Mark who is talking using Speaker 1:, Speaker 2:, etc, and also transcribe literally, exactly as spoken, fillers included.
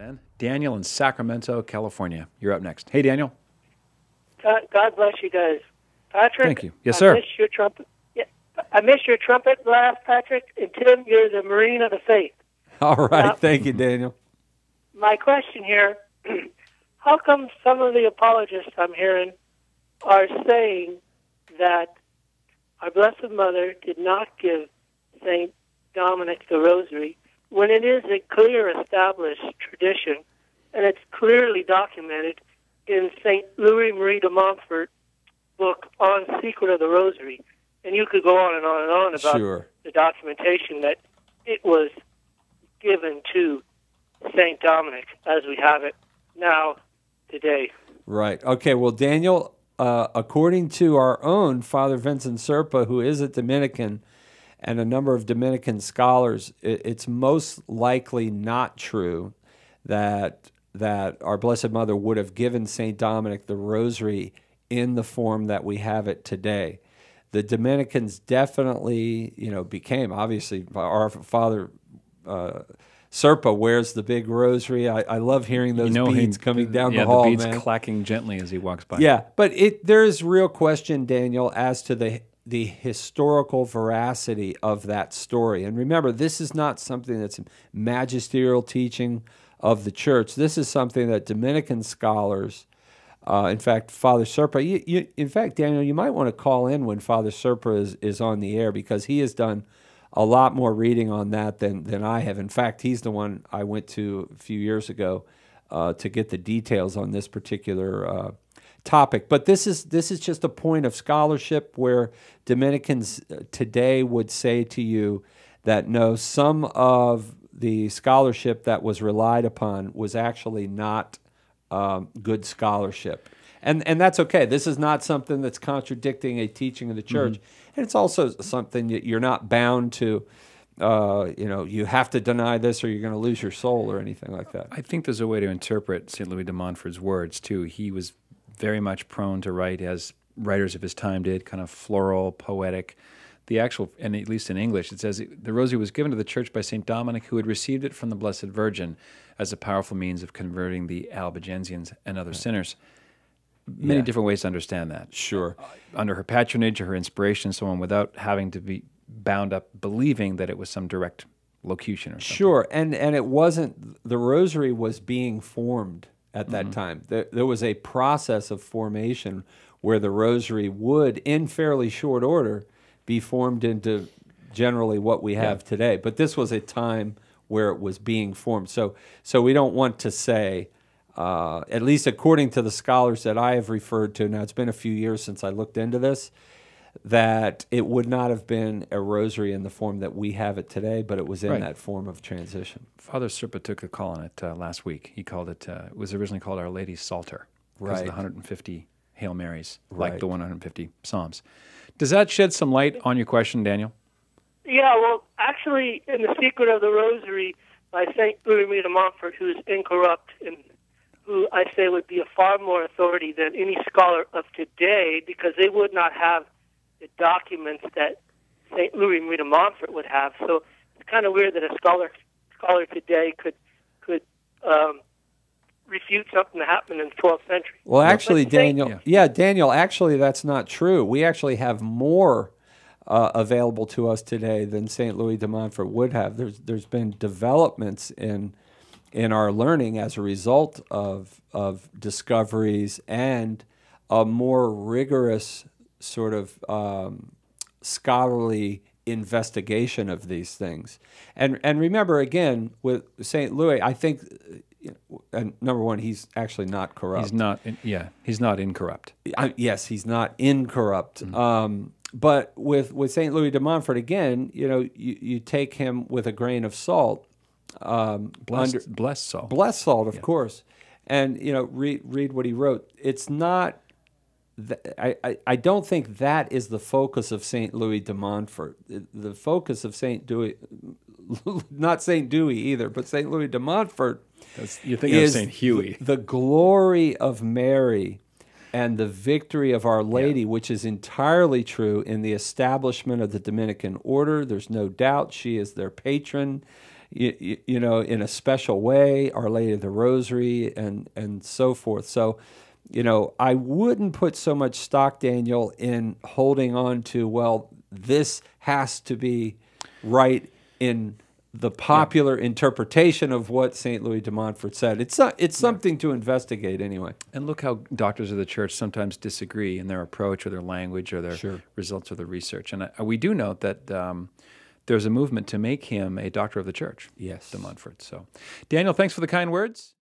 Speaker 1: man. Daniel in Sacramento, California. You're up next. Hey, Daniel.
Speaker 2: God, God bless you guys. Patrick.
Speaker 1: Thank you. Yes,
Speaker 2: I
Speaker 1: sir.
Speaker 2: Missed your trumpet. Yeah, I missed your trumpet blast, Patrick. And Tim, you're the Marine of the Faith.
Speaker 3: All right.
Speaker 2: Now,
Speaker 3: Thank you, Daniel.
Speaker 2: My question here, how come some of the apologists I'm hearing are saying that our Blessed Mother did not give Saint Dominic the Rosary when it is a clear established tradition and it's clearly documented in Saint Louis Marie de Montfort's book on Secret of the Rosary? And you could go on and on and on about
Speaker 3: Sure.
Speaker 2: the documentation that it was given to Saint Dominic as we have it now today.
Speaker 3: Right. Okay. Well, Daniel, uh, according to our own Father Vincent Serpa, who is a Dominican, and a number of Dominican scholars, it, it's most likely not true that that our Blessed Mother would have given Saint Dominic the Rosary in the form that we have it today. The Dominicans definitely, you know, became, obviously, our Father uh, Serpa wears the big rosary. I, I love hearing those
Speaker 1: you know,
Speaker 3: beads
Speaker 1: he,
Speaker 3: coming down
Speaker 1: yeah,
Speaker 3: the hall,
Speaker 1: the beads
Speaker 3: man.
Speaker 1: clacking gently as he walks by.
Speaker 3: Yeah, but it there is real question, Daniel, as to the the historical veracity of that story. And remember, this is not something that's magisterial teaching of the church. This is something that Dominican scholars, uh, in fact, Father Serpa, you, you, in fact, Daniel, you might want to call in when Father Serpa is, is on the air, because he has done a lot more reading on that than, than I have. In fact, he's the one I went to a few years ago uh, to get the details on this particular uh, topic. But this is this is just a point of scholarship where Dominicans today would say to you that no, some of the scholarship that was relied upon was actually not um, good scholarship. And and that's okay. This is not something that's contradicting a teaching of the church. Mm-hmm. And it's also something that you're not bound to, uh, you know, you have to deny this or you're going to lose your soul or anything like that.
Speaker 1: I think there's a way to interpret Saint Louis de Montfort's words, too. He was very much prone to write, as writers of his time did, kind of floral, poetic. The actual, and at least in English, it says, the rosary was given to the church by Saint Dominic, who had received it from the Blessed Virgin as a powerful means of converting the Albigensians and other sinners. Many
Speaker 3: Yeah.
Speaker 1: different ways to understand that.
Speaker 3: Sure.
Speaker 1: Uh, under her patronage or her inspiration, so on, without having to be bound up believing that it was some direct locution or something.
Speaker 3: Sure, and and it wasn't, the rosary was being formed at that
Speaker 1: Mm-hmm.
Speaker 3: time. There, there was a process of formation where the rosary would, in fairly short order, be formed into generally what we have
Speaker 1: Yeah.
Speaker 3: today. But this was a time where it was being formed. So, so we don't want to say, uh, at least according to the scholars that I have referred to, now it's been a few years since I looked into this, that it would not have been a rosary in the form that we have it today, but it was in
Speaker 1: Right.
Speaker 3: that form of transition.
Speaker 1: Father Serpa took a call on it uh, last week. He called it, uh, it was originally called Our Lady's Psalter, because of
Speaker 3: Right.
Speaker 1: the one hundred fifty Hail Marys,
Speaker 3: Right.
Speaker 1: like the one hundred fifty Psalms. Does that shed some light on your question, Daniel?
Speaker 2: Yeah, well, actually, in the Secret of the Rosary by Saint Louis Marie de Montfort, who's incorrupt and who I say would be a far more authority than any scholar of today, because they would not have the documents that Saint Louis Marie de Montfort would have. So it's kind of weird that a scholar scholar today could could um, refute something that happened in the twelfth century.
Speaker 3: Well, actually,
Speaker 2: But Saint-
Speaker 3: Daniel,
Speaker 1: Yeah.
Speaker 3: yeah, Daniel, actually, that's not true. We actually have more uh, available to us today than Saint Louis de Montfort would have. There's there's been developments in in our learning as a result of of discoveries and a more rigorous sort of um, scholarly investigation of these things. And and remember, again, with Saint Louis, I think, you know, and number one, he's actually not corrupt.
Speaker 1: He's not, in, yeah, he's not incorrupt.
Speaker 3: I, yes, he's not incorrupt.
Speaker 1: Mm-hmm.
Speaker 3: Um, but with, with Saint Louis de Montfort, again, you know, you, you take him with a grain of salt. Um,
Speaker 1: Blessed,
Speaker 3: under,
Speaker 1: blessed soul.
Speaker 3: blessed salt, of
Speaker 1: Yeah.
Speaker 3: course. And, you know, read, read what he wrote. It's not, th- I, I, I don't think that is the focus of Saint Louis de Montfort. The, the focus of Saint Dewey, not Saint Dewey either, but Saint Louis de Montfort,
Speaker 1: That's, you're thinking of
Speaker 3: is
Speaker 1: Saint Huey.
Speaker 3: The, the glory of Mary and the victory of Our Lady,
Speaker 1: Yeah.
Speaker 3: which is entirely true in the establishment of the Dominican order. There's no doubt she is their patron. you, you know, in a special way, Our Lady of the Rosary, and and so forth. So, you know, I wouldn't put so much stock, Daniel, in holding on to, well, this has to be right in the popular yeah. interpretation of what Saint Louis de Montfort said. It's not, it's something yeah. to investigate anyway.
Speaker 1: And look how doctors of the church sometimes disagree in their approach or their language or their
Speaker 3: sure.
Speaker 1: results of the research. And uh, we do note that um, there's a movement to make him a doctor of the church,
Speaker 3: yes.
Speaker 1: de Montfort. So, Daniel, thanks for the kind words.